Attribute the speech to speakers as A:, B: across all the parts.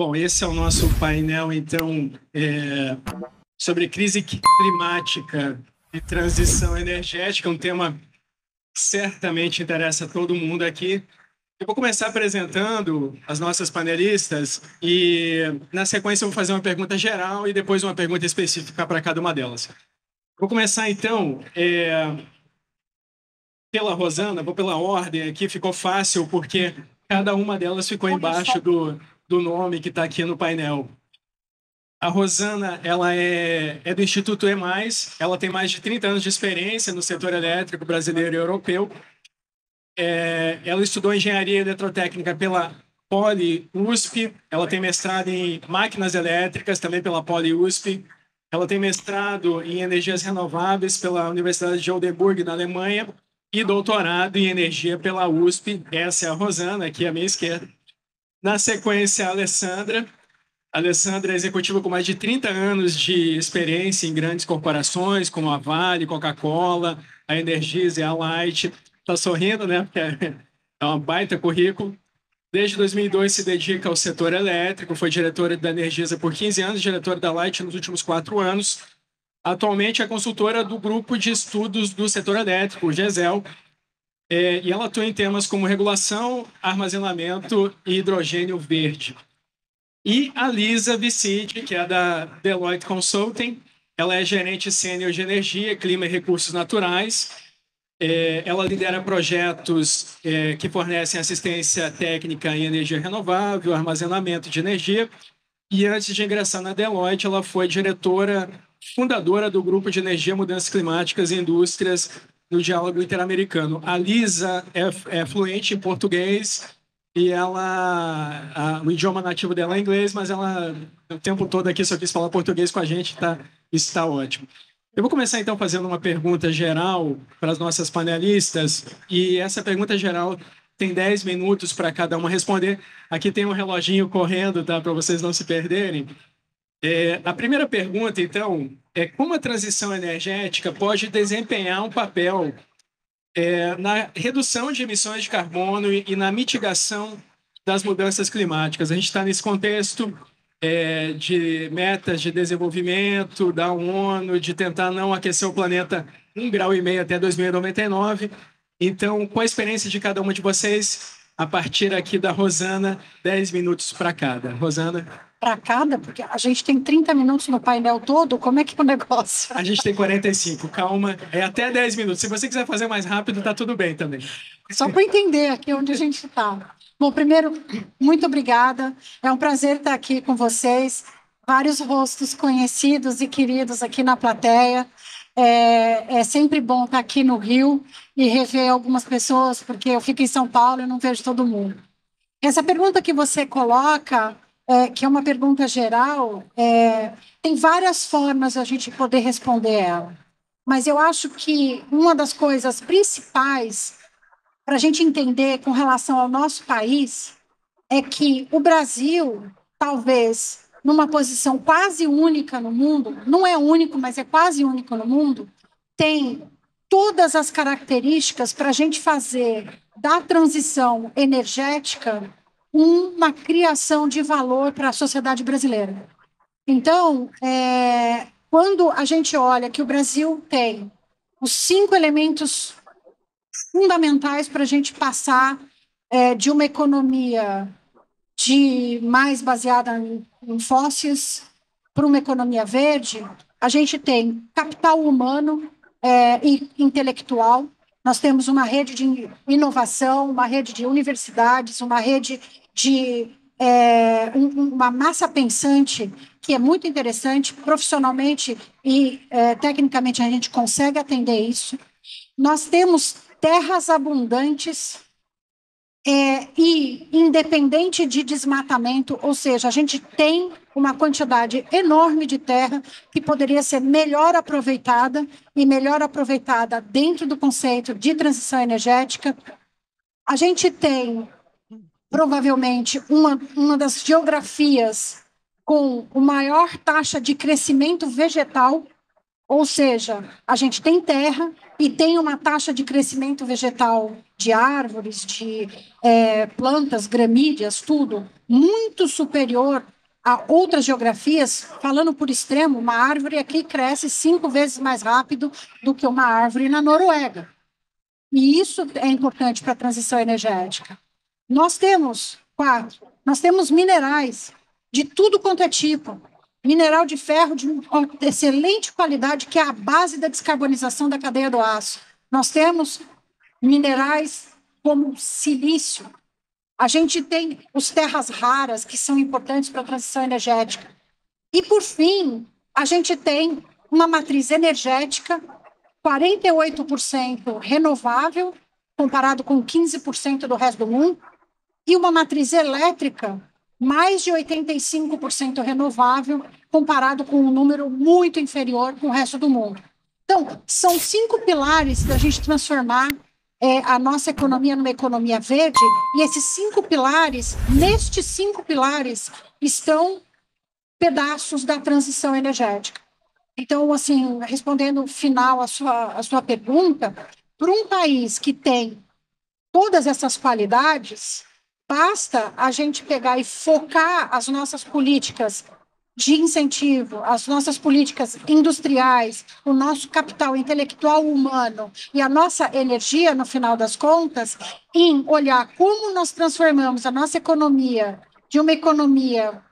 A: Bom, esse é o nosso painel, então, sobre crise climática e transição energética, um tema que certamente interessa a todo mundo aqui. Eu vou começar apresentando as nossas panelistas e, na sequência, eu vou fazer uma pergunta geral e depois uma pergunta específica para cada uma delas. Vou começar, então, pela Rosana, vou pela ordem aqui, ficou fácil, porque cada uma delas ficou embaixo do nome que está aqui no painel. A Rosana, ela é do Instituto E+, ela tem mais de 30 anos de experiência no setor elétrico brasileiro e europeu. Ela estudou engenharia eletrotécnica pela Poli-USP, ela tem mestrado em máquinas elétricas, também pela Poli-USP. Ela tem mestrado em energias renováveis pela Universidade de Oldenburg, na Alemanha, e doutorado em energia pela USP. Essa é a Rosana, aqui à minha esquerda. Na sequência, a Alessandra. A Alessandra é executiva com mais de 30 anos de experiência em grandes corporações, como a Vale, Coca-Cola, a Energisa e a Light. Está sorrindo, né? Porque é um baita currículo. Desde 2002 se dedica ao setor elétrico, foi diretora da Energisa por 15 anos, diretora da Light nos últimos 4 anos. Atualmente é consultora do Grupo de Estudos do Setor Elétrico, o GESEL, e ela atua em temas como regulação, armazenamento e hidrogênio verde. E a Lisa Vicide, que é da Deloitte Consulting, ela é gerente sênior de energia, clima e recursos naturais. Ela lidera projetos que fornecem assistência técnica em energia renovável, armazenamento de energia. E antes de ingressar na Deloitte, ela foi diretora fundadora do Grupo de Energia, Mudanças Climáticas e Indústrias no Diálogo Interamericano. A Lisa é fluente em português e o idioma nativo dela é inglês, mas ela o tempo todo aqui só quis falar português com a gente, isso está ótimo. Eu vou começar, então, fazendo uma pergunta geral para as nossas panelistas, e essa pergunta geral tem 10 minutos para cada uma responder. Aqui tem um reloginho correndo, tá, para vocês não se perderem. A primeira pergunta, então, é como a transição energética pode desempenhar um papel na redução de emissões de carbono e na mitigação das mudanças climáticas. A gente está nesse contexto de metas de desenvolvimento da ONU, de tentar não aquecer o planeta 1,5 grau até 2099. Então, com a experiência de cada uma de vocês, a partir aqui da Rosana, 10 minutos para cada. Rosana?
B: Para cada? Porque a gente tem 30 minutos no painel todo, como é que é o negócio?
A: A gente tem 45, calma, é até 10 minutos. Se você quiser fazer mais rápido, está tudo bem também.
B: Só para entender aqui onde a gente está. Bom, primeiro, muito obrigada. É um prazer estar aqui com vocês. Vários rostos conhecidos e queridos aqui na plateia. É sempre bom estar aqui no Rio e rever algumas pessoas, porque eu fico em São Paulo e não vejo todo mundo. Essa pergunta que você coloca, que é uma pergunta geral, tem várias formas de a gente poder responder ela. Mas eu acho que uma das coisas principais para a gente entender com relação ao nosso país é que o Brasil, talvez numa posição quase única no mundo, não é único, mas é quase único no mundo, tem todas as características para a gente fazer da transição energética uma criação de valor para a sociedade brasileira. Então, quando a gente olha que o Brasil tem os 5 elementos fundamentais para a gente passar de uma economia mais baseada em fósseis para uma economia verde, a gente tem capital humano e intelectual, nós temos uma rede de inovação, uma rede de universidades, uma rede de uma massa pensante que é muito interessante, profissionalmente e tecnicamente a gente consegue atender isso. Nós temos terras abundantes e independente de desmatamento, ou seja, a gente tem uma quantidade enorme de terra que poderia ser melhor aproveitada e melhor aproveitada dentro do conceito de transição energética. A gente tem, provavelmente, uma das geografias com a maior taxa de crescimento vegetal, Ou seja, a gente tem terra e tem uma taxa de crescimento vegetal de árvores, de plantas, gramíneas, tudo, muito superior a outras geografias. Falando por extremo, uma árvore aqui cresce 5 vezes mais rápido do que uma árvore na Noruega. E isso é importante para a transição energética. Nós temos minerais de tudo quanto é tipo. Mineral de ferro de excelente qualidade, que é a base da descarbonização da cadeia do aço. Nós temos minerais como silício. A gente tem os terras raras, que são importantes para a transição energética. E, por fim, a gente tem uma matriz energética 48% renovável, comparado com 15% do resto do mundo, e uma matriz elétrica mais de 85% renovável, comparado com um número muito inferior com o resto do mundo. Então, são 5 pilares da gente transformar a nossa economia numa economia verde, e esses 5 pilares, nestes 5 pilares, estão pedaços da transição energética. Então, assim, respondendo final a sua pergunta, para um país que tem todas essas qualidades, basta a gente pegar e focar as nossas políticas de incentivo, as nossas políticas industriais, o nosso capital intelectual humano e a nossa energia, no final das contas, em olhar como nós transformamos a nossa economia de uma economia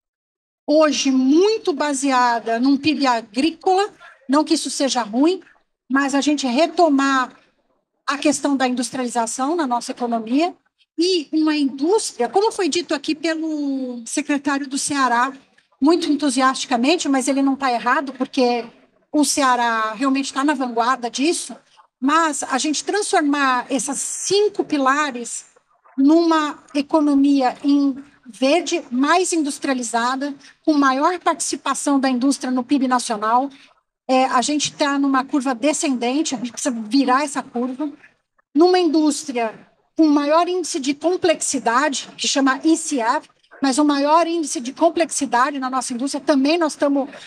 B: hoje muito baseada num PIB agrícola, não que isso seja ruim, mas a gente retomar a questão da industrialização na nossa economia e uma indústria, como foi dito aqui pelo secretário do Ceará, muito entusiasticamente, mas ele não está errado, porque o Ceará realmente está na vanguarda disso, mas a gente transformar esses 5 pilares numa economia verde, mais industrializada, com maior participação da indústria no PIB nacional. A gente está numa curva descendente, a gente precisa virar essa curva, numa indústria com maior índice de complexidade, que chama ICF, mas o maior índice de complexidade na nossa indústria também nós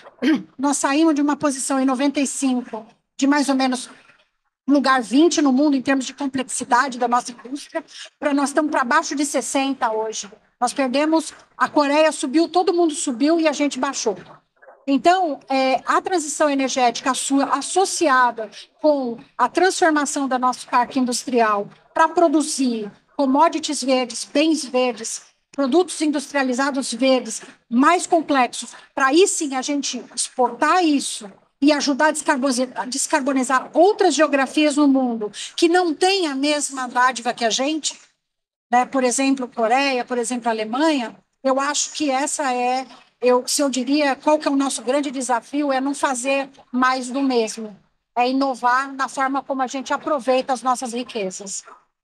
B: saímos de uma posição em 95, de mais ou menos lugar 20 no mundo em termos de complexidade da nossa indústria, nós estamos para baixo de 60 hoje. Nós perdemos, a Coreia subiu, todo mundo subiu e a gente baixou. Então, a transição energética associada com a transformação do nosso parque industrial para produzir commodities verdes, bens verdes, produtos industrializados verdes mais complexos, para aí sim a gente exportar isso e ajudar a descarbonizar outras geografias no mundo que não têm a mesma dádiva que a gente, né? Por exemplo, Coreia, por exemplo, Alemanha. Eu acho que essa se eu diria, qual que é o nosso grande desafio, é não fazer mais do mesmo, é inovar na forma como a gente aproveita as nossas riquezas.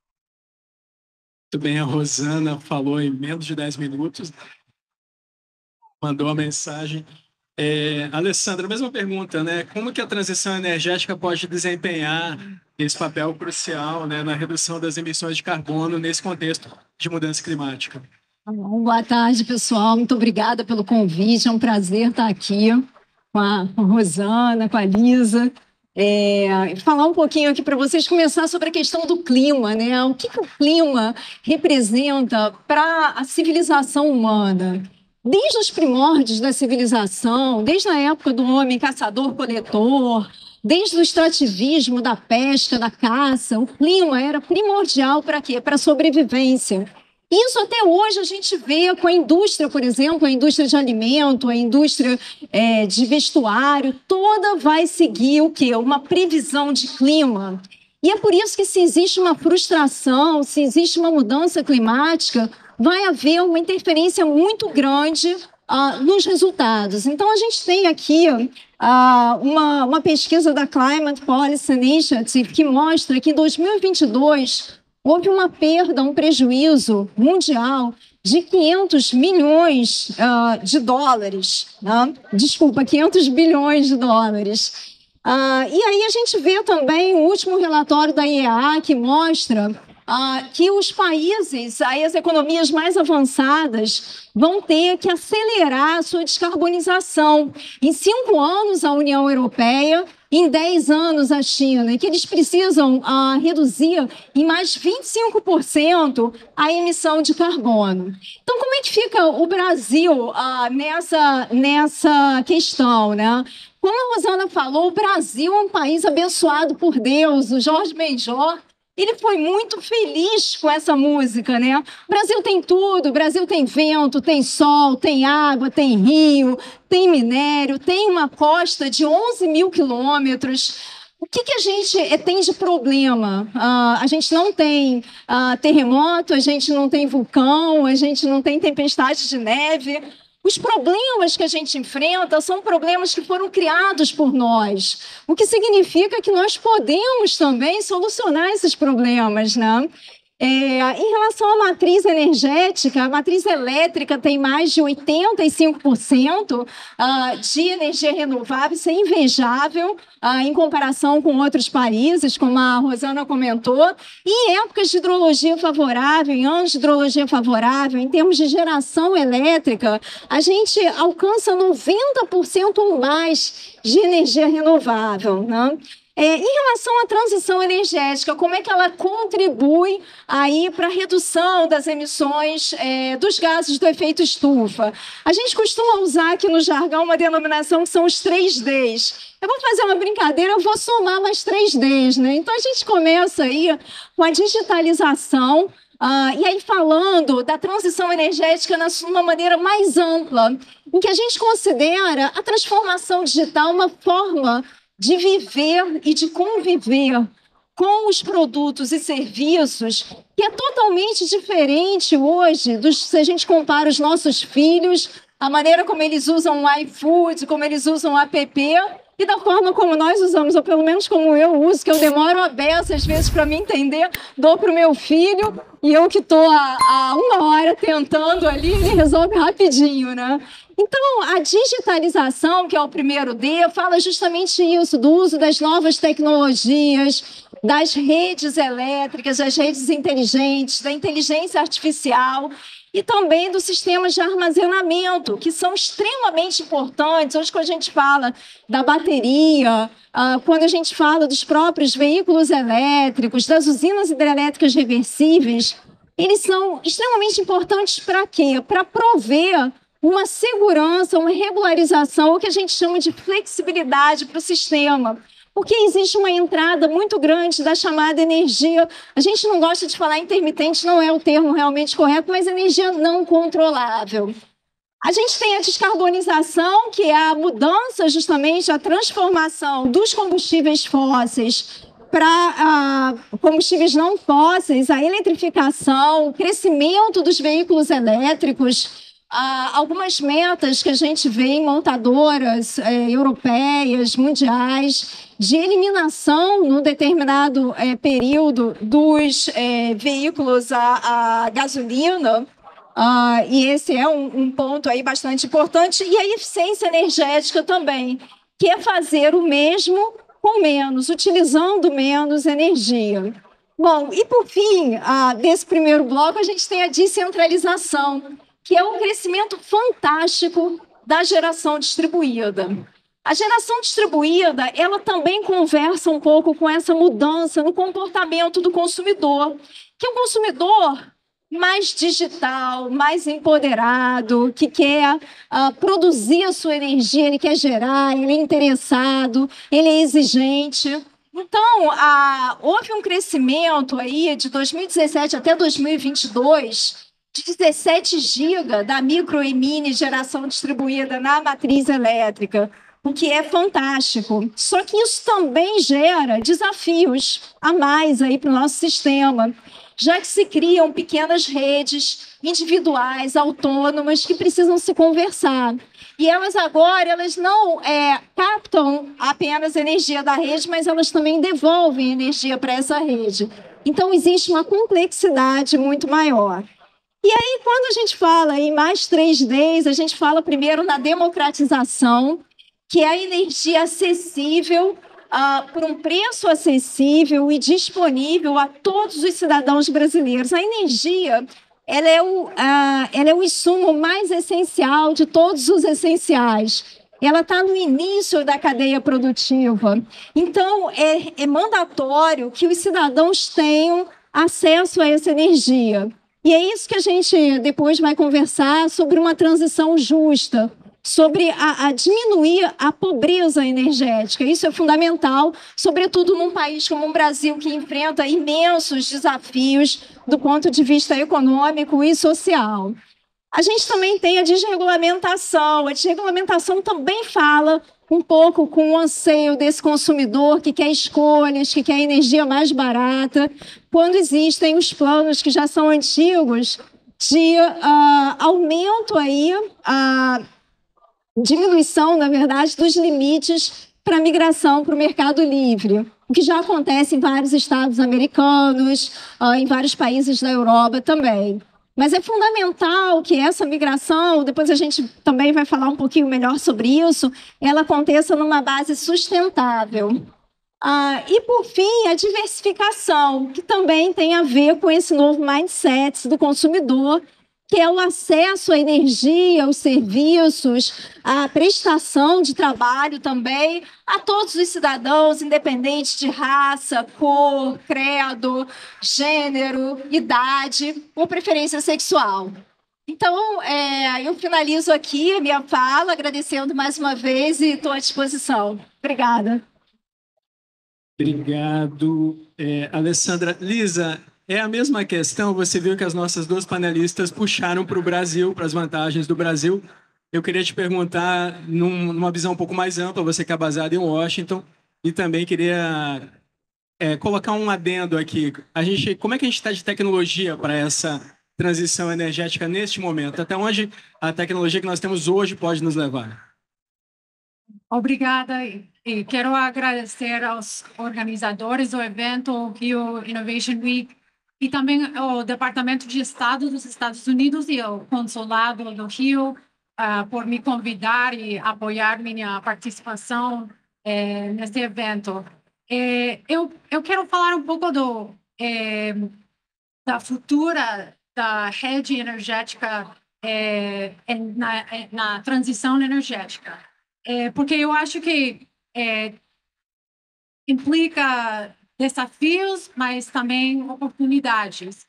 A: Muito bem, a Rosana falou em menos de 10 minutos, mandou a mensagem. Alessandra, mesma pergunta, né? Como que a transição energética pode desempenhar esse papel crucial, né, na redução das emissões de carbono nesse contexto de mudança climática?
C: Boa tarde, pessoal. Muito obrigada pelo convite. É um prazer estar aqui com a Rosana, com a Lisa. Falar um pouquinho aqui para vocês, começar sobre a questão do clima, né? O que o clima representa para a civilização humana? Desde os primórdios da civilização, desde a época do homem caçador-coletor, desde o extrativismo, da pesca, da caça, o clima era primordial para quê? Para a sobrevivência. Isso até hoje a gente vê com a indústria, por exemplo, a indústria de alimento, a indústria de vestuário, toda vai seguir o quê? Uma previsão de clima. E é por isso que se existe uma frustração, se existe uma mudança climática, vai haver uma interferência muito grande nos resultados. Então, a gente tem aqui uma pesquisa da Climate Policy Initiative que mostra que em 2022 houve uma perda, um prejuízo mundial de 500 milhões de dólares. Né? Desculpa, 500 bilhões de dólares. E aí a gente vê também o último relatório da IEA que mostra que os países, aí as economias mais avançadas, vão ter que acelerar a sua descarbonização. Em 5 anos, a União Europeia, em 10 anos, a China, e que eles precisam reduzir em mais 25% a emissão de carbono. Então, como é que fica o Brasil nessa questão, né? Como a Rosana falou, o Brasil é um país abençoado por Deus. O Jorge Benjor, ele foi muito feliz com essa música, né? O Brasil tem tudo, o Brasil tem vento, tem sol, tem água, tem rio, tem minério, tem uma costa de 11 mil quilômetros. O que a gente tem de problema? A gente não tem terremoto, a gente não tem vulcão, a gente não tem tempestade de neve. Os problemas que a gente enfrenta são problemas que foram criados por nós, o que significa que nós podemos também solucionar esses problemas, né? Em relação à matriz energética, a matriz elétrica tem mais de 85% de energia renovável, isso é invejável em comparação com outros países, como a Rosana comentou. E em épocas de hidrologia favorável, em anos de hidrologia favorável, em termos de geração elétrica, a gente alcança 90% ou mais de energia renovável, né? Em relação à transição energética, como é que ela contribui aí para a redução das emissões dos gases do efeito estufa? A gente costuma usar aqui no jargão uma denominação que são os 3Ds. Eu vou fazer uma brincadeira, eu vou somar mais 3Ds, né? Então, a gente começa aí com a digitalização, e aí falando da transição energética de uma maneira mais ampla, em que a gente considera a transformação digital uma forma de viver e de conviver com os produtos e serviços, que é totalmente diferente hoje, se a gente compara os nossos filhos, a maneira como eles usam o iFood, como eles usam o app, e da forma como nós usamos, ou pelo menos como eu uso, que eu demoro a beça, às vezes, para me entender, dou para o meu filho, e eu que estou há 1 hora tentando ali, ele resolve rapidinho, né? Então, a digitalização, que é o primeiro D, fala justamente isso, do uso das novas tecnologias, das redes elétricas, das redes inteligentes, da inteligência artificial e também dos sistemas de armazenamento, que são extremamente importantes. Hoje, quando a gente fala da bateria, quando a gente fala dos próprios veículos elétricos, das usinas hidrelétricas reversíveis, eles são extremamente importantes para quê? Para prover uma segurança, uma regularização, o que a gente chama de flexibilidade para o sistema. Porque existe uma entrada muito grande da chamada energia, a gente não gosta de falar intermitente, não é o termo realmente correto, mas energia não controlável. A gente tem a descarbonização, que é a mudança, justamente, a transformação dos combustíveis fósseis para combustíveis não fósseis, a eletrificação, o crescimento dos veículos elétricos. Algumas metas que a gente vê em montadoras europeias, mundiais, de eliminação, num determinado período, dos veículos a gasolina, e esse é um ponto aí bastante importante, e a eficiência energética também, que é fazer o mesmo com menos, utilizando menos energia. Bom, e por fim, desse primeiro bloco, a gente tem a descentralização, que é um crescimento fantástico da geração distribuída. A geração distribuída, ela também conversa um pouco com essa mudança no comportamento do consumidor, que é um consumidor mais digital, mais empoderado, que quer produzir a sua energia, ele quer gerar, ele é interessado, ele é exigente. Então, houve um crescimento aí de 2017 até 2022 de 17 GB da micro e mini geração distribuída na matriz elétrica, o que é fantástico. Só que isso também gera desafios a mais aí para o nosso sistema, já que se criam pequenas redes individuais, autônomas, que precisam se conversar. E elas agora não captam apenas energia da rede, mas elas também devolvem energia para essa rede. Então, existe uma complexidade muito maior. E aí, quando a gente fala em mais 3Ds, a gente fala primeiro na democratização, que é a energia acessível por um preço acessível e disponível a todos os cidadãos brasileiros. A energia ela é o insumo mais essencial de todos os essenciais. Ela está no início da cadeia produtiva. Então, é mandatório que os cidadãos tenham acesso a essa energia. E é isso que a gente depois vai conversar sobre uma transição justa, sobre a diminuir a pobreza energética. Isso é fundamental, sobretudo num país como o Brasil, que enfrenta imensos desafios do ponto de vista econômico e social. A gente também tem a desregulamentação. A desregulamentação também fala um pouco com o anseio desse consumidor que quer escolhas, que quer energia mais barata, quando existem os planos que já são antigos de aumento aí, diminuição, na verdade, dos limites para a migração para o mercado livre, o que já acontece em vários estados americanos, em vários países da Europa também. Mas é fundamental que essa migração, depois a gente também vai falar um pouquinho melhor sobre isso, ela aconteça numa base sustentável. E, por fim, a diversificação, que também tem a ver com esse novo mindset do consumidor, que é o acesso à energia, aos serviços, à prestação de trabalho também, a todos os cidadãos, independente de raça, cor, credo, gênero, idade ou preferência sexual. Então, eu finalizo aqui a minha fala, agradecendo mais uma vez e estou à disposição. Obrigada.
A: Obrigado, Alessandra. Lisa, é a mesma questão, você viu que as nossas duas panelistas puxaram para o Brasil, para as vantagens do Brasil. Eu queria te perguntar, numa visão um pouco mais ampla, você que é baseado em Washington, e também queria colocar um adendo aqui. Como é que a gente está de tecnologia para essa transição energética neste momento? Até onde a tecnologia que nós temos hoje pode nos levar?
D: Obrigada e quero agradecer aos organizadores do evento Rio Innovation Week e também ao Departamento de Estado dos Estados Unidos e ao Consulado do Rio por me convidar e apoiar minha participação neste evento. Eu quero falar um pouco da futura da rede energética na transição energética. Porque eu acho que implica desafios, mas também oportunidades.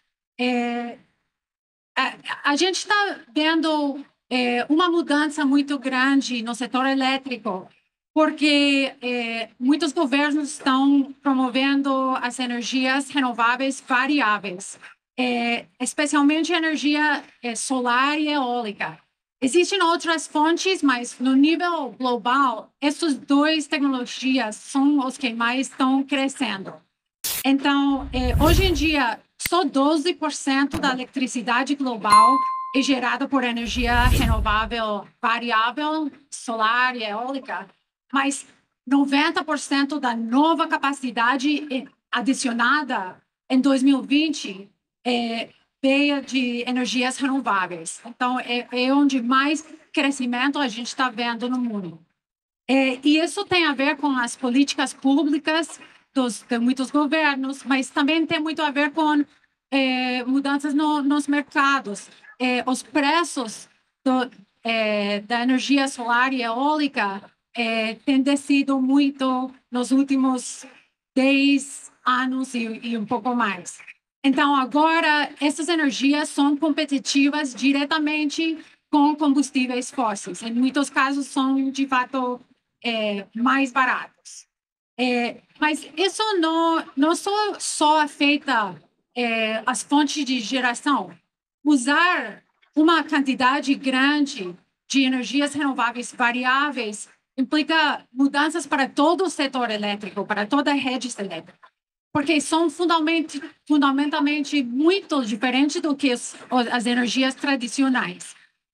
D: A gente está vendo uma mudança muito grande no setor elétrico, porque muitos governos estão promovendo as energias renováveis variáveis, especialmente a energia solar e eólica. Existem outras fontes, mas no nível global, essas duas tecnologias são os que mais estão crescendo. Então, hoje em dia, só 12% da eletricidade global é gerada por energia renovável variável, solar e eólica, mas 90% da nova capacidade adicionada em 2020 veio de energias renováveis. Então, é onde mais crescimento a gente está vendo no mundo. E isso tem a ver com as políticas públicas de muitos governos, mas também tem muito a ver com mudanças nos mercados. Os preços da energia solar e eólica têm descido muito nos últimos 10 anos e um pouco mais. Então, agora, essas energias são competitivas diretamente com combustíveis fósseis. Em muitos casos, são, de fato, mais baratos. Mas isso não só afeta as fontes de geração. Usar uma quantidade grande de energias renováveis variáveis implica mudanças para todo o setor elétrico, para toda a rede elétrica, porque são fundamentalmente muito diferentes do que as energias tradicionais.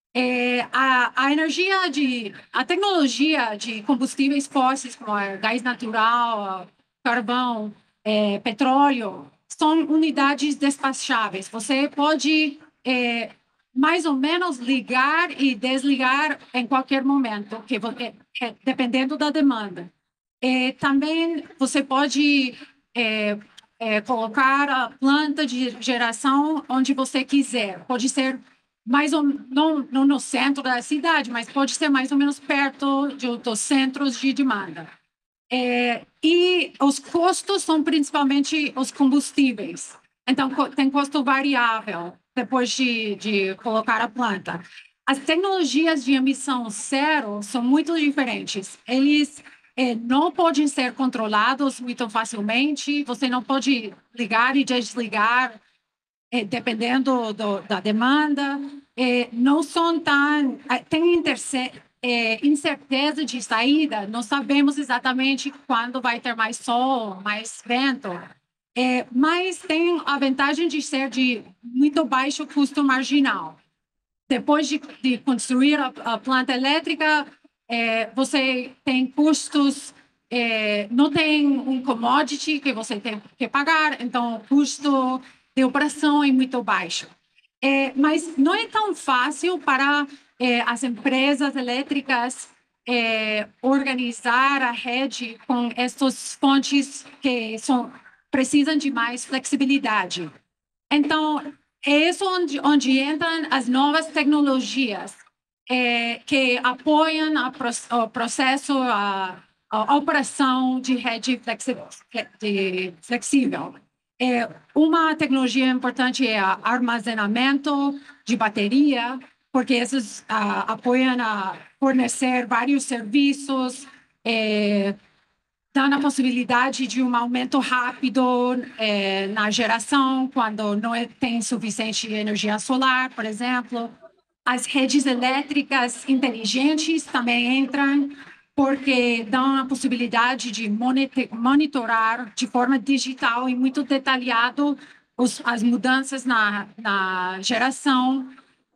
D: A tecnologia de combustíveis fósseis, como gás natural, carvão, petróleo, são unidades despacháveis. Você pode mais ou menos ligar e desligar em qualquer momento, dependendo da demanda. Também você pode colocar a planta de geração onde você quiser. Pode ser mais ou não no centro da cidade, mas pode ser mais ou menos perto dos centros de demanda. E os custos são principalmente os combustíveis. Então, tem custo variável depois de colocar a planta. As tecnologias de emissão zero são muito diferentes. Eles não podem ser controlados muito facilmente. Você não pode ligar e desligar dependendo da demanda. Não são tão... Tem incerteza de saída. Não sabemos exatamente quando vai ter mais sol, mais vento. Mas tem a vantagem de ser de muito baixo custo marginal. Depois de construir a planta elétrica, você tem custos, não tem um commodity que você tem que pagar, então o custo de operação é muito baixo. Mas não é tão fácil para as empresas elétricas organizar a rede com essas fontes que precisam de mais flexibilidade. Então, é isso onde entram as novas tecnologias que apoiam o processo, a operação de rede flexível. Uma tecnologia importante é o armazenamento de bateria, porque esses apoiam a fornecer vários serviços, dando a possibilidade de um aumento rápido na geração, quando não tem suficiente energia solar, por exemplo. As redes elétricas inteligentes também entram, porque dão a possibilidade de monitorar de forma digital e muito detalhado as mudanças na geração.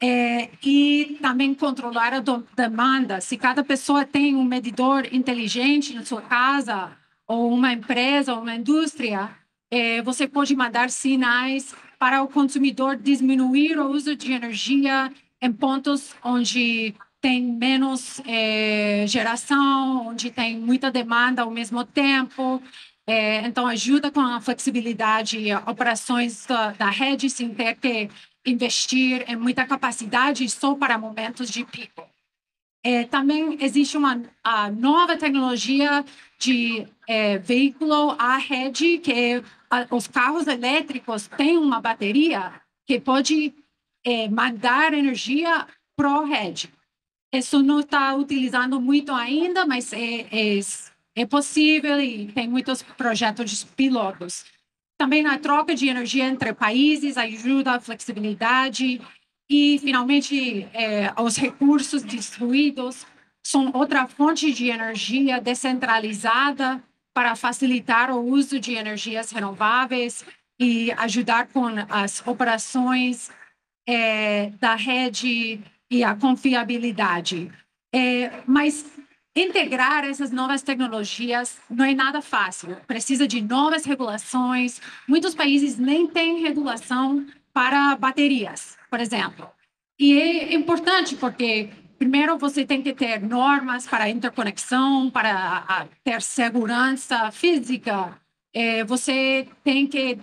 D: E também controlar a demanda. Se cada pessoa tem um medidor inteligente na sua casa, ou uma empresa, ou uma indústria, você pode mandar sinais para o consumidor diminuir o uso de energia em pontos onde tem menos geração, onde tem muita demanda ao mesmo tempo. Então, ajuda com a flexibilidade e operações da rede sem ter que investir em muita capacidade só para momentos de pico. Também existe uma nova tecnologia de veículo à rede, que os carros elétricos têm uma bateria que pode mandar energia para a rede. Isso não está utilizando muito ainda, mas é possível e tem muitos projetos pilotos. Também a troca de energia entre países ajuda a flexibilidade e, finalmente, os recursos distribuídos são outra fonte de energia descentralizada para facilitar o uso de energias renováveis e ajudar com as operações da rede e a confiabilidade. Mas integrar essas novas tecnologias não é nada fácil. Precisa de novas regulações. Muitos países nem têm regulação para baterias, por exemplo. E é importante porque, primeiro, você tem que ter normas para interconexão, para ter segurança física. Você tem que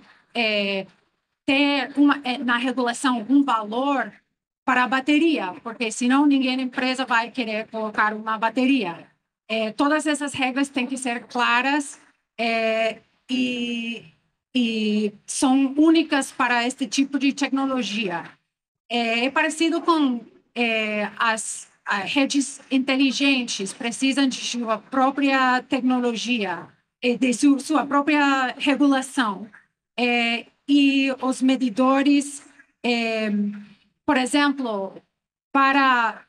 D: ter na regulação um valor para a bateria, porque senão ninguém na empresa vai querer colocar uma bateria. Todas essas regras têm que ser claras e são únicas para este tipo de tecnologia. É parecido com as redes inteligentes, precisam de sua própria tecnologia, de sua própria regulação. E os medidores, por exemplo, para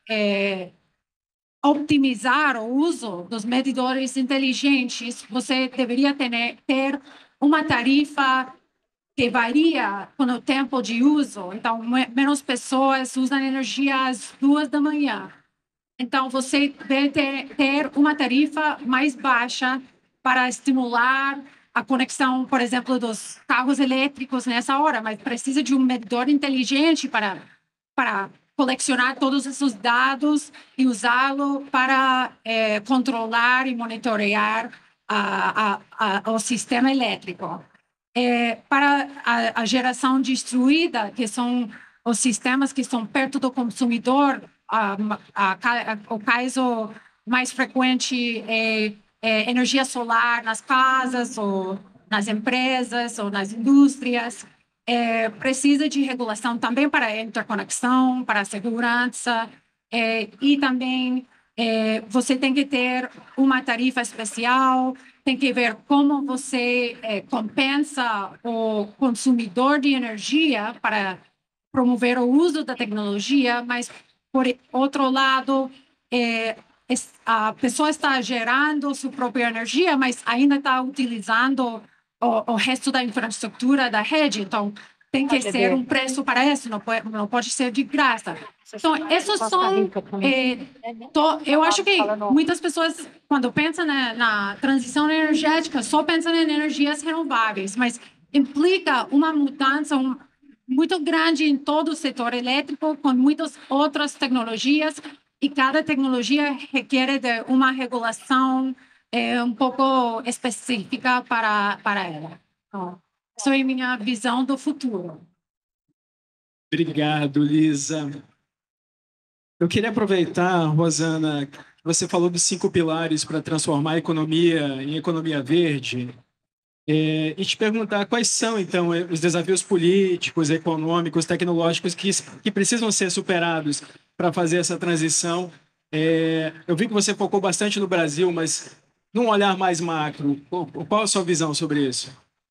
D: optimizar o uso dos medidores inteligentes, você deveria ter uma tarifa que varia com o tempo de uso. Então, menos pessoas usam energia às 2 da manhã. Então, você deve ter uma tarifa mais baixa para estimular a conexão, por exemplo, dos carros elétricos nessa hora, mas precisa de um medidor inteligente para colecionar todos esses dados e usá-lo para controlar e monitorear o sistema elétrico. Para a geração distribuída, que são os sistemas que estão perto do consumidor, o caso mais frequente é energia solar nas casas, ou nas empresas, ou nas indústrias. Precisa de regulação também para a interconexão, para a segurança, e também você tem que ter uma tarifa especial, tem que ver como você compensa o consumidor de energia para promover o uso da tecnologia, mas, por outro lado, a pessoa está gerando sua própria energia, mas ainda está utilizando o resto da infraestrutura da rede. Então, tem que ser um preço para isso, não pode ser de graça. Então, esses são... eu acho que muitas pessoas, quando pensam na transição energética, só pensam em energias renováveis, mas implica uma mudança muito grande em todo o setor elétrico, com muitas outras tecnologias, e cada tecnologia requer de uma regulação um pouco específica para ela. Então, essa é a minha visão do futuro.
A: Obrigado, Lisa. Eu queria aproveitar, Rosana, que você falou dos 5 pilares para transformar a economia em economia verde, e te perguntar quais são, então, os desafios políticos, econômicos, tecnológicos que precisam ser superados para fazer essa transição. Eu vi que você focou bastante no Brasil, mas num olhar mais macro, qual a sua visão sobre isso?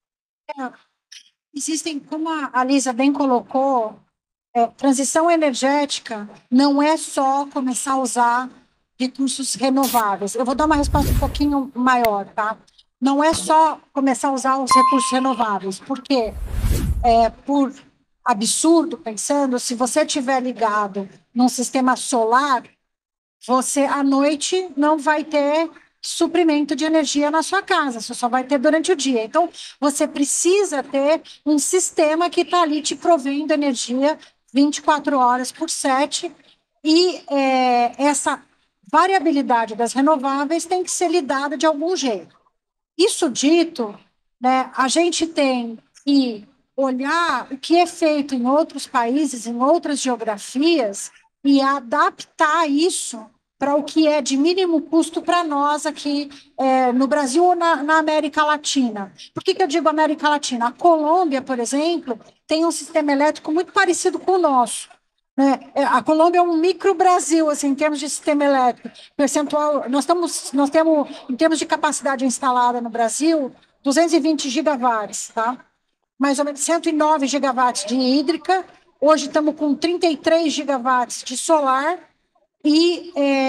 B: Existem, como a Lisa bem colocou, transição energética não é só começar a usar recursos renováveis. Eu vou dar uma resposta um pouquinho maior, tá? Não é só começar a usar os recursos renováveis, porque, por absurdo, pensando, se você estiver ligado num sistema solar, você, à noite, não vai ter suprimento de energia na sua casa, você só vai ter durante o dia. Então, você precisa ter um sistema que está ali te provendo energia 24 horas por 7, e essa variabilidade das renováveis tem que ser lidada de algum jeito. Isso dito, né, a gente tem que olhar o que é feito em outros países, em outras geografias, e adaptar isso para o que é de mínimo custo para nós aqui no Brasil ou na América Latina. Por que eu digo América Latina? A Colômbia, por exemplo, tem um sistema elétrico muito parecido com o nosso. Né? A Colômbia é um micro-Brasil, assim, em termos de sistema elétrico. Percentual, nós temos, em termos de capacidade instalada no Brasil, 220 gigawatts, tá? Mais ou menos 109 gigawatts de hídrica. Hoje estamos com 33 gigawatts de solar e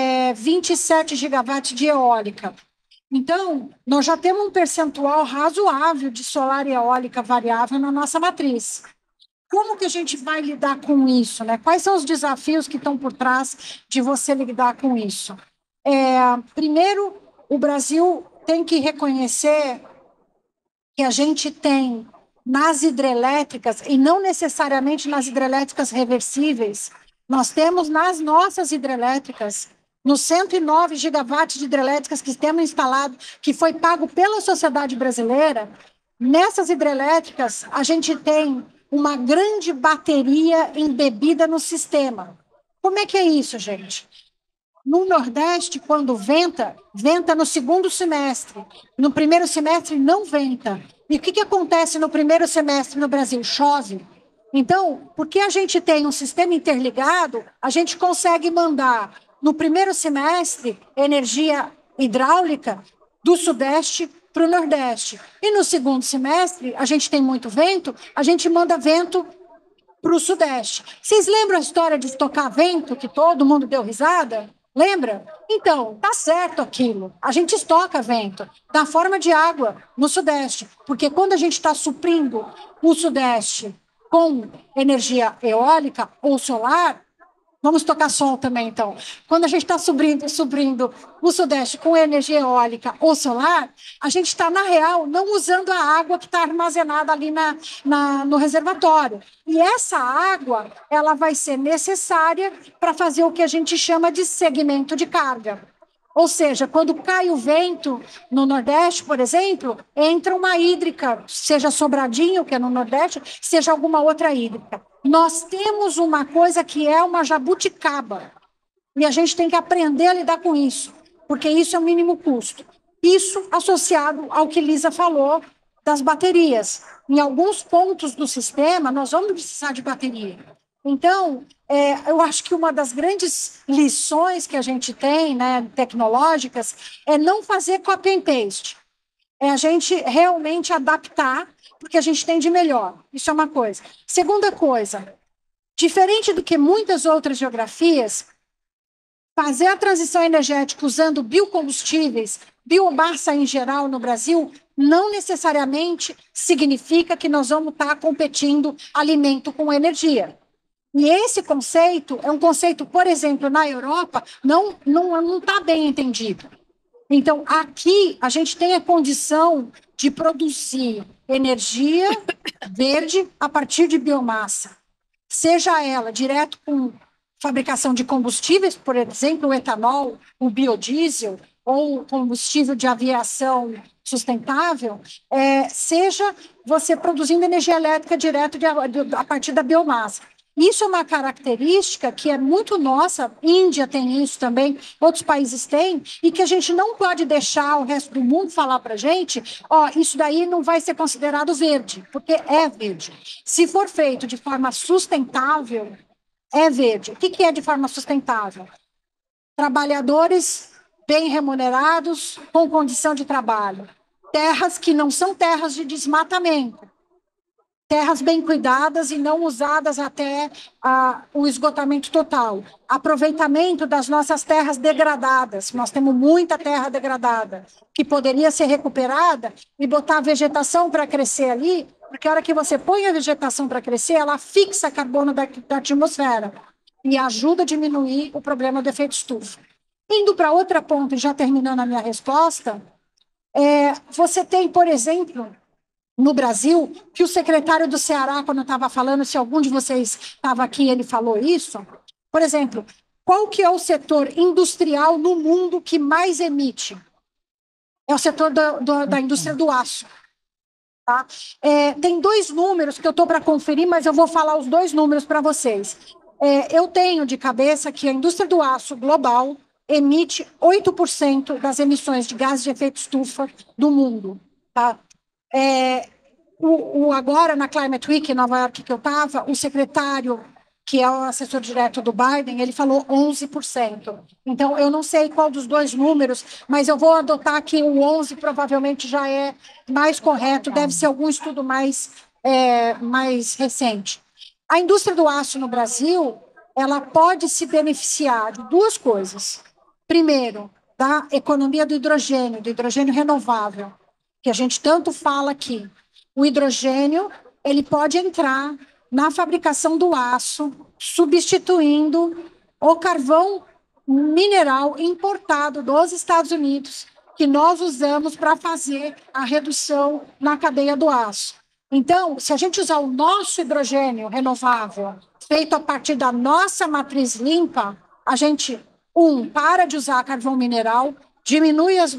B: 27 gigawatts de eólica. Então, nós já temos um percentual razoável de solar e eólica variável na nossa matriz. Como que a gente vai lidar com isso, né? Quais são os desafios que estão por trás de você lidar com isso? Primeiro, o Brasil tem que reconhecer que a gente tem nas hidrelétricas, e não necessariamente nas hidrelétricas reversíveis, nós temos nas nossas hidrelétricas, nos 109 gigawatts de hidrelétricas que temos instalado, que foi pago pela sociedade brasileira, nessas hidrelétricas a gente tem uma grande bateria embebida no sistema. Como é que é isso, gente? No Nordeste, quando venta, venta no segundo semestre. No primeiro semestre, não venta. E o que acontece no primeiro semestre no Brasil? Chove. Então, porque a gente tem um sistema interligado, a gente consegue mandar, no primeiro semestre, energia hidráulica do Sudeste para o Nordeste. E no segundo semestre, a gente tem muito vento, a gente manda vento para o Sudeste. Vocês lembram a história de estocar vento, que todo mundo deu risada? Lembra? Então, tá certo aquilo. A gente estoca vento na forma de água no Sudeste, porque quando a gente está suprindo o Sudeste com energia eólica ou solar, vamos tocar sol também, então. Quando a gente está suprindo o Sudeste com energia eólica ou solar, a gente está, na real, não usando a água que está armazenada ali no reservatório. E essa água, ela vai ser necessária para fazer o que a gente chama de segmento de carga. Ou seja, quando cai o vento no Nordeste, por exemplo, entra uma hídrica, seja Sobradinho, que é no Nordeste, seja alguma outra hídrica. Nós temos uma coisa que é uma jabuticaba, e a gente tem que aprender a lidar com isso, porque isso é o mínimo custo. Isso associado ao que Lisa falou das baterias. Em alguns pontos do sistema, nós vamos precisar de bateria. Então, eu acho que uma das grandes lições que a gente tem, né, tecnológicas, é não fazer copy and paste. É a gente realmente adaptar porque a gente tem de melhor. Isso é uma coisa. Segunda coisa, diferente do que muitas outras geografias, fazer a transição energética usando biocombustíveis, biomassa em geral no Brasil, não necessariamente significa que nós vamos estar competindo alimento com energia. E esse conceito é um conceito, por exemplo, na Europa, não está bem entendido. Então, aqui, a gente tem a condição de produzir energia verde a partir de biomassa, seja ela direto com fabricação de combustíveis, por exemplo, o etanol, o biodiesel, ou combustível de aviação sustentável, seja você produzindo energia elétrica direto a partir da biomassa. Isso é uma característica que é muito nossa, Índia tem isso também, outros países têm, e que a gente não pode deixar o resto do mundo falar para a gente, isso daí não vai ser considerado verde, porque é verde. Se for feito de forma sustentável, é verde. O que é de forma sustentável? Trabalhadores bem remunerados, com condição de trabalho. Terras que não são terras de desmatamento. Terras bem cuidadas e não usadas até o esgotamento total. Aproveitamento das nossas terras degradadas. Nós temos muita terra degradada, que poderia ser recuperada e botar a vegetação para crescer ali, porque a hora que você põe a vegetação para crescer, ela fixa carbono da atmosfera e ajuda a diminuir o problema do efeito estufa. Indo para outra ponta, e já terminando a minha resposta, você tem, por exemplo, no Brasil, que o secretário do Ceará, quando eu estava falando, se algum de vocês estava aqui, ele falou isso. Por exemplo, qual que é o setor industrial no mundo que mais emite? É o setor da indústria do aço. Tá? Tem 2 números que eu estou para conferir, mas eu vou falar os 2 números para vocês. Eu tenho de cabeça que a indústria do aço global emite 8% das emissões de gases de efeito estufa do mundo. Tá? Agora, na Climate Week, em Nova York, que eu estava, o secretário, que é o assessor direto do Biden, ele falou 11%. Então, eu não sei qual dos 2 números, mas eu vou adotar que o 11% provavelmente já é mais correto, deve ser algum estudo mais recente. A indústria do aço no Brasil, ela pode se beneficiar de 2 coisas. Primeiro, da economia do hidrogênio renovável, que a gente tanto fala aqui. O hidrogênio, ele pode entrar na fabricação do aço, substituindo o carvão mineral importado dos Estados Unidos, que nós usamos para fazer a redução na cadeia do aço. Então, se a gente usar o nosso hidrogênio renovável, feito a partir da nossa matriz limpa, a gente, para de usar carvão mineral, diminui a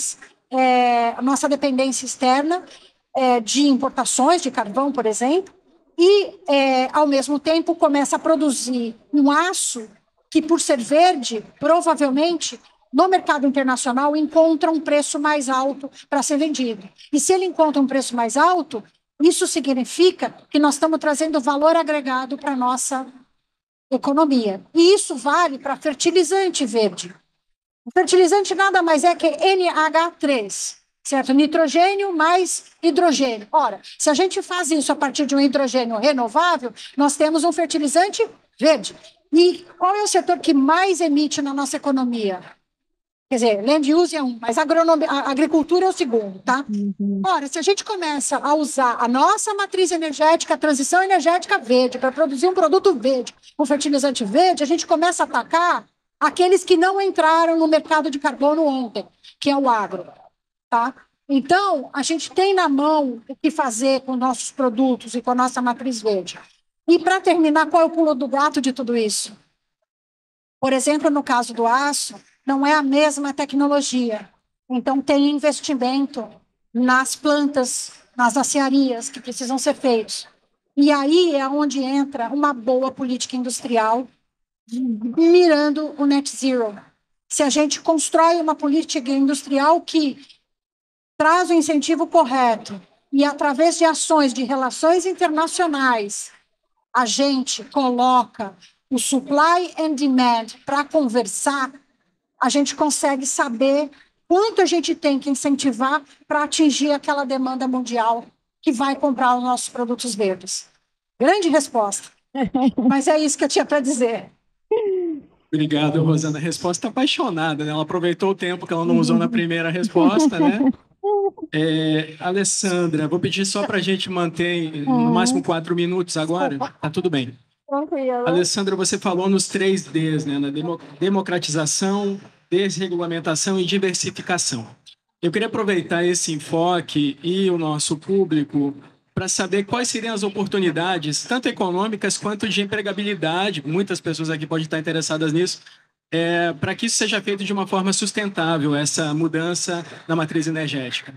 B: nossa dependência externa de importações de carvão, por exemplo, e, ao mesmo tempo, começa a produzir um aço que, por ser verde, provavelmente, no mercado internacional, encontra um preço mais alto para ser vendido. E se ele encontra um preço mais alto, isso significa que nós estamos trazendo valor agregado para a nossa economia. E isso vale para fertilizante verde. O fertilizante nada mais é que NH3, certo? Nitrogênio mais hidrogênio. Ora, se a gente faz isso a partir de um hidrogênio renovável, nós temos um fertilizante verde. E qual é o setor que mais emite na nossa economia? Quer dizer, land use é um, mas a agricultura é o segundo, tá? Ora, se a gente começa a usar a nossa matriz energética, a transição energética verde, para produzir um produto verde, um fertilizante verde, a gente começa a atacar aqueles que não entraram no mercado de carbono ontem, que é o agro, tá? Então, a gente tem na mão o que fazer com nossos produtos e com a nossa matriz verde. E, para terminar, qual é o pulo do gato de tudo isso? Por exemplo, no caso do aço, não é a mesma tecnologia. Então, tem investimento nas plantas, nas aciarias que precisam ser feitos. E aí é onde entra uma boa política industrial mirando o net zero. Se a gente constrói uma política industrial que traz o incentivo correto e, através de ações de relações internacionais, a gente coloca o supply and demand para conversar, a gente consegue saber quanto a gente tem que incentivar para atingir aquela demanda mundial que vai comprar os nossos produtos verdes. Grande resposta. Mas é isso que eu tinha para dizer.
A: Obrigado, Rosana. A resposta apaixonada, né? Ela aproveitou o tempo que ela não usou na primeira resposta, né? Alessandra, vou pedir só para a gente manter no máximo 4 minutos agora. Tá tudo bem.
C: Tranquilo.
A: Alessandra, você falou nos 3 Ds, né? Na democratização, desregulamentação e diversificação. Eu queria aproveitar esse enfoque e o nosso público para saber quais seriam as oportunidades, tanto econômicas quanto de empregabilidade, muitas pessoas aqui podem estar interessadas nisso, para que isso seja feito de uma forma sustentável, essa mudança na matriz energética.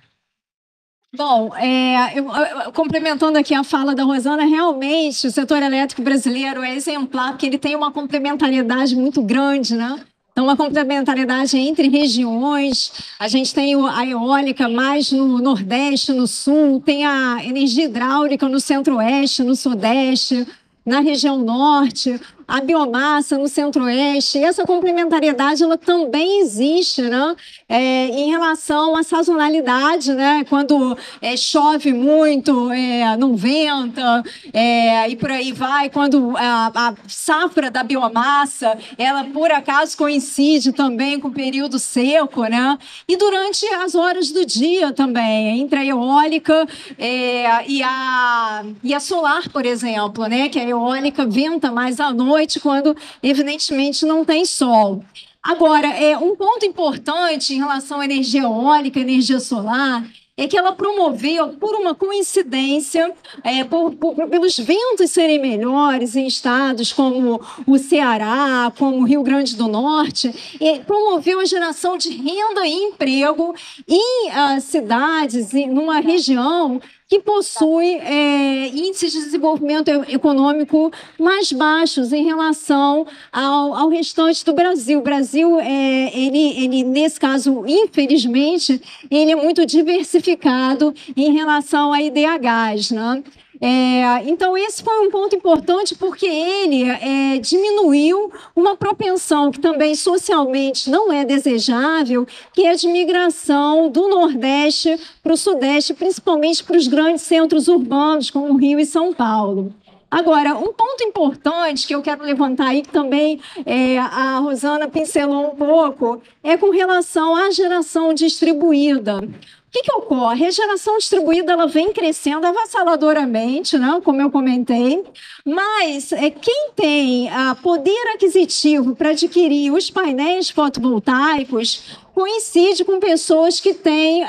C: Bom, complementando aqui a fala da Rosana, realmente o setor elétrico brasileiro é exemplar, porque ele tem uma complementariedade muito grande, né? Então, uma complementariedade entre regiões. A gente tem a eólica mais no Nordeste, no Sul, tem a energia hidráulica no Centro-Oeste, no Sudeste, na região Norte, a biomassa no Centro-Oeste. E essa complementariedade ela também existe, né? Em relação à sazonalidade, né? Quando chove muito, não venta, e por aí vai. Quando a safra da biomassa, ela por acaso coincide também com o período seco, né? E durante as horas do dia também, entre a eólica e a solar, por exemplo, né? Que a eólica venta mais à noite, quando, evidentemente, não tem sol. Agora, um ponto importante em relação à energia eólica, energia solar, é que ela promoveu, por uma coincidência, pelos ventos serem melhores em estados como o Ceará, como o Rio Grande do Norte, promoveu a geração de renda e emprego em cidades, numa região que possui índices de desenvolvimento econômico mais baixos em relação ao restante do Brasil. O Brasil, ele, nesse caso, infelizmente, ele é muito diversificado em relação a IDHs, né? Então, esse foi um ponto importante porque ele diminuiu uma propensão que também socialmente não é desejável, que é de migração do Nordeste para o Sudeste, principalmente para os grandes centros urbanos, como Rio e São Paulo. Agora, um ponto importante que eu quero levantar aí, que também a Rosana pincelou um pouco, é com relação à geração distribuída. O que ocorre? A geração distribuída ela vem crescendo avassaladoramente, né? Como eu comentei, mas quem tem poder aquisitivo para adquirir os painéis fotovoltaicos coincide com pessoas que têm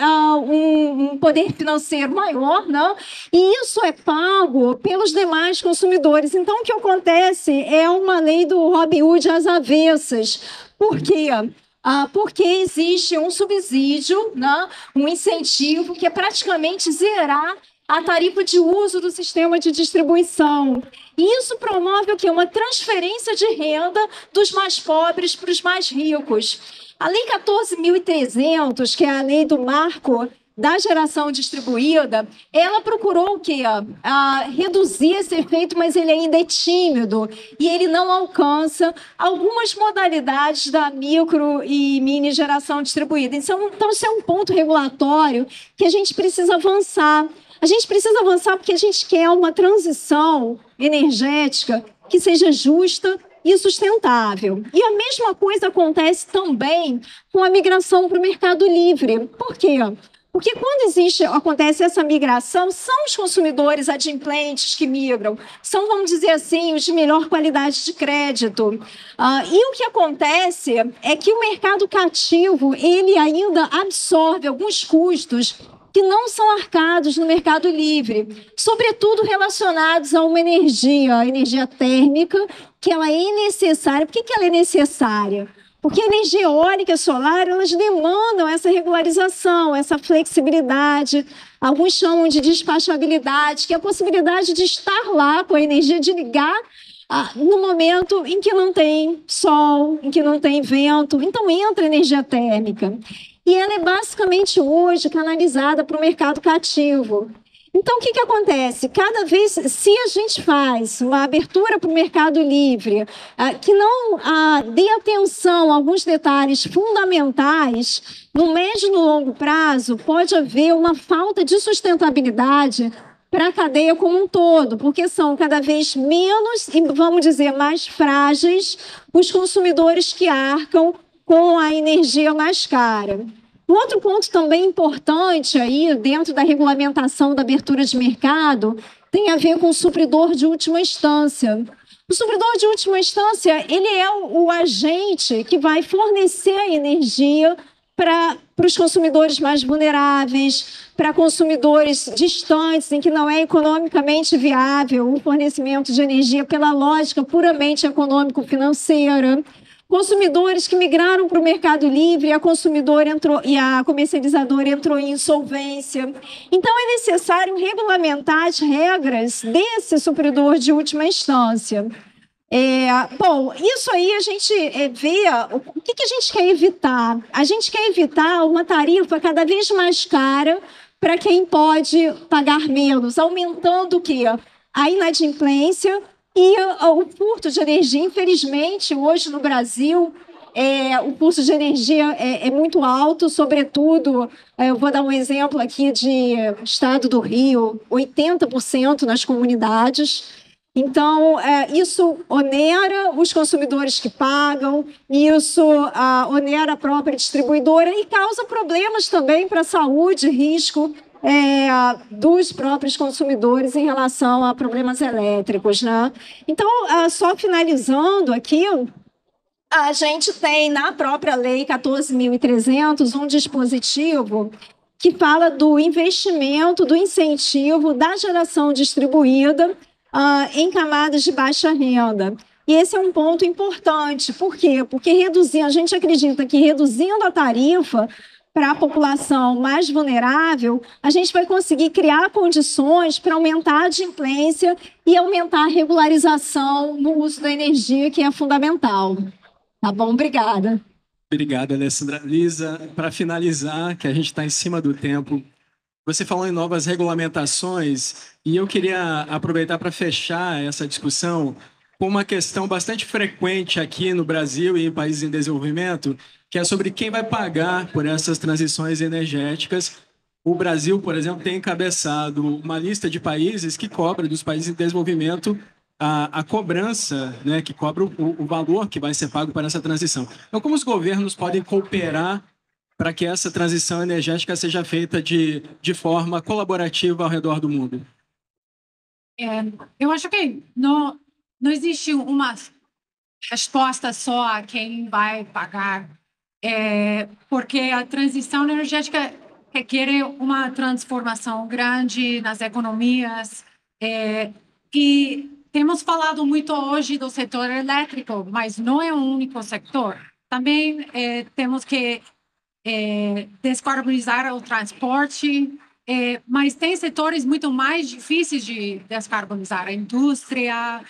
C: um poder financeiro maior, né? E isso é pago pelos demais consumidores. Então, o que acontece é uma lei do Robin Hood às avessas. Por quê? Porque existe um subsídio, né, um incentivo que é praticamente zerar a tarifa de uso do sistema de distribuição. E isso promove o quê? Uma transferência de renda dos mais pobres para os mais ricos. A Lei 14.300, que é a lei do marco da geração distribuída, ela procurou o quê? Reduzir esse efeito, mas ele ainda é tímido e ele não alcança algumas modalidades da micro e mini geração distribuída. Então, isso é um ponto regulatório que a gente precisa avançar. A gente precisa avançar porque a gente quer uma transição energética que seja justa e sustentável. E a mesma coisa acontece também com a migração para o mercado livre. Por quê? Porque quando acontece essa migração, são os consumidores adimplentes que migram, são, vamos dizer assim, os de melhor qualidade de crédito. E o que acontece é que o mercado cativo, ele ainda absorve alguns custos que não são arcados no mercado livre, sobretudo relacionados a uma energia, a energia térmica, que ela é necessária. Por que ela é necessária? Porque a energia eólica e solar, elas demandam essa regularização, essa flexibilidade. Alguns chamam de despachabilidade, que é a possibilidade de estar lá com a energia, de ligar no momento em que não tem sol, em que não tem vento. Então, entra energia térmica. E ela é basicamente hoje canalizada para o mercado cativo. Então, o que acontece? Cada vez, se a gente faz uma abertura para o mercado livre, que não dê atenção a alguns detalhes fundamentais, no médio e no longo prazo, pode haver uma falta de sustentabilidade para a cadeia como um todo, porque são cada vez menos, e vamos dizer, mais frágeis os consumidores que arcam com a energia mais cara. Um outro ponto também importante aí, dentro da regulamentação da abertura de mercado, tem a ver com o supridor de última instância. O supridor de última instância, ele é o agente que vai fornecer a energia para os consumidores mais vulneráveis, para consumidores distantes, em que não é economicamente viável o fornecimento de energia pela lógica puramente econômico-financeira. Consumidores que migraram para o mercado livre e a comercializadora entrou em insolvência. Então, é necessário regulamentar as regras desse supridor de última instância. Bom, isso aí a gente vê o que a gente quer evitar. A gente quer evitar uma tarifa cada vez mais cara para quem pode pagar menos, aumentando o quê? A inadimplência e o furto de energia. Infelizmente, hoje no Brasil, o custo de energia é muito alto, sobretudo, eu vou dar um exemplo aqui de estado do Rio, 80% nas comunidades. Então, isso onera os consumidores que pagam, isso onera a própria distribuidora e causa problemas também para a saúde, risco dos próprios consumidores em relação a problemas elétricos, né? Então, só finalizando aqui, a gente tem na própria Lei 14.300 um dispositivo que fala do investimento, do incentivo da geração distribuída em camadas de baixa renda. E esse é um ponto importante. Por quê? Porque a gente acredita que reduzindo a tarifa para a população mais vulnerável, a gente vai conseguir criar condições para aumentar a adimplência e aumentar a regularização no uso da energia, que é fundamental. Tá bom? Obrigada.
A: Obrigado, Alessandra. Lisa, para finalizar, que a gente está em cima do tempo, você falou em novas regulamentações e eu queria aproveitar para fechar essa discussão com uma questão bastante frequente aqui no Brasil e em países em desenvolvimento, que é sobre quem vai pagar por essas transições energéticas. O Brasil, por exemplo, tem encabeçado uma lista de países que cobra dos países em desenvolvimento a cobrança, né, que cobra o valor que vai ser pago para essa transição. Então, como os governos podem cooperar para que essa transição energética seja feita de forma colaborativa ao redor do mundo?
D: Eu acho que não existe uma resposta só a quem vai pagar, porque a transição energética requer uma transformação grande nas economias, e temos falado muito hoje do setor elétrico, mas não é o único setor. Também temos que descarbonizar o transporte, mas tem setores muito mais difíceis de descarbonizar, a indústria,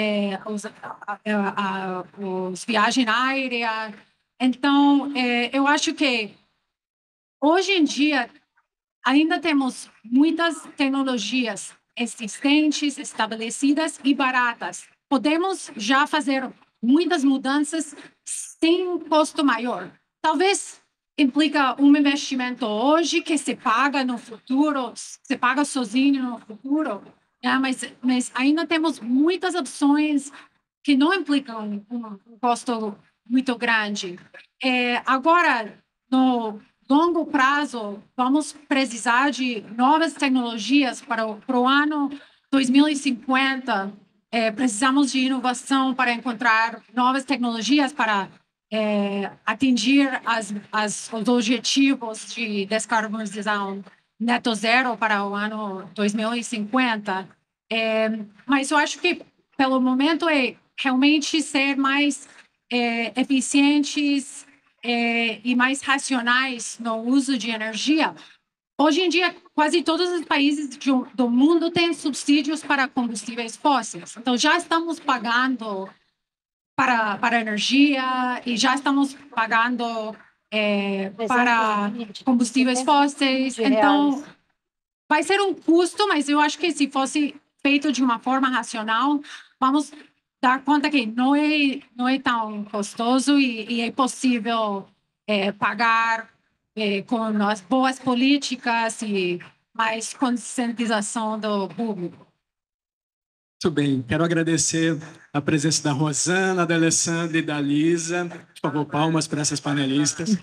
D: os viagem aérea. Então, eu acho que hoje em dia ainda temos muitas tecnologias existentes, estabelecidas e baratas. Podemos já fazer muitas mudanças sem custo maior. Talvez implica um investimento hoje que se paga no futuro, se paga sozinho no futuro, mas ainda temos muitas opções que não implicam um custo muito grande. Agora, no longo prazo, vamos precisar de novas tecnologias para o ano 2050. Precisamos de inovação para encontrar novas tecnologias para atingir os objetivos de descarbonização neto zero para o ano 2050. Mas eu acho que, pelo momento, realmente ser mais eficientes e mais racionais no uso de energia, hoje em dia, quase todos os países do mundo têm subsídios para combustíveis fósseis. Então, já estamos pagando para energia e já estamos pagando para combustíveis fósseis. Então, vai ser um custo, mas eu acho que se fosse feito de uma forma racional, vamos dar conta que não é tão custoso e é possível pagar com as boas políticas e mais conscientização do público.
A: Muito bem, quero agradecer a presença da Rosana, da Alessandra e da Lisa. Por favor, palmas para essas panelistas.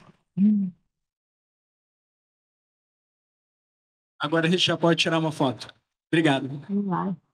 A: Agora a gente já pode tirar uma foto. Obrigado.